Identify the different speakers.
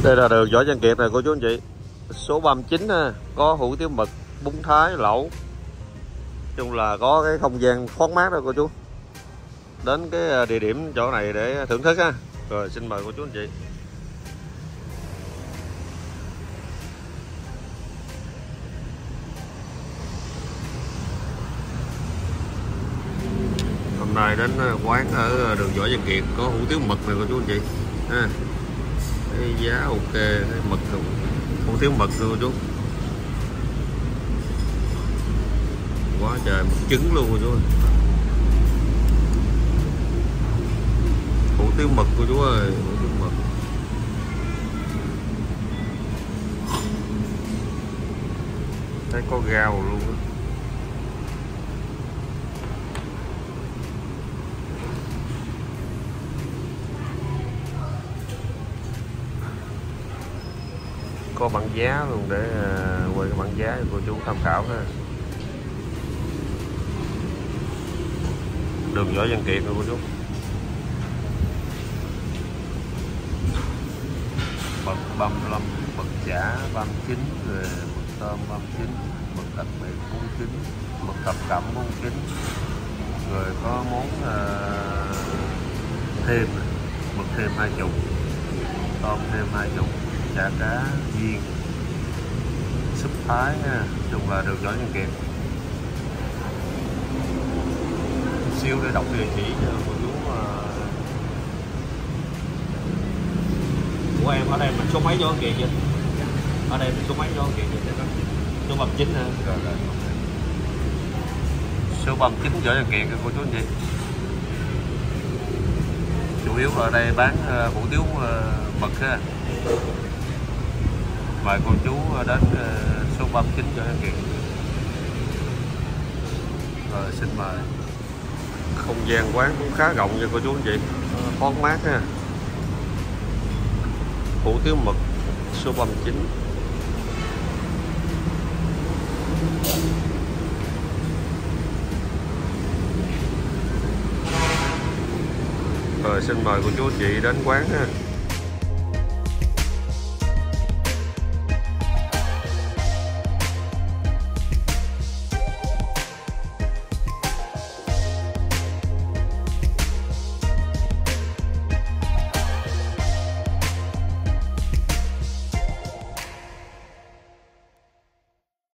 Speaker 1: Đây là đường Võ Văn Kiệt này cô chú anh chị. Số 39 ha, có hủ tiếu mực, bún Thái, lẩu. Chung là có cái không gian thoáng mát đó cô chú. Đến cái địa điểm chỗ này để thưởng thức ha. Rồi xin mời cô chú anh chị. Hôm nay đến quán ở đường Võ Văn Kiệt có hủ tiếu mực này cô chú anh chị ha. Cái giá ok, cái mực hủ tiếu mực luôn cô chú. Quá trời mực trứng luôn cô chú. Hủ tiếu mực cô chú ơi, hủ tiếu mực. Thấy có rau luôn á. Có bảng giá luôn để quay cái bảng giá cho cô chú tham khảo ha. Đường Võ Văn Kiệt rồi cô chú. Mực 35, mực chả 39, rồi mực tôm 39, mực đặc biệt 49, mực thập cẩm 49, rồi có món thêm mực thêm 20, tôm thêm 20, chả cá viên, súp Thái ha. Chung là đường Võ Văn Kiệt. Siêu để đọc địa chỉ cho cô chú. Của em ở đây mình số mấy Võ Văn Kiệt chưa? Ở đây mình số mấy Võ Văn Kiệt chưa? Số 39 hả? Rồi. Số 39 Võ Văn Kiệt cô chú anh chị. Chủ yếu ở đây bán hủ tiếu mực ha. Mời cô chú đến số 39 Võ Văn Kiệt. Rồi xin mời. Không gian quán cũng khá rộng nha cô chú anh chị, thoáng mát ha. Hủ tiếu mực số 39. Rồi xin mời cô chú anh chị đến quán ha.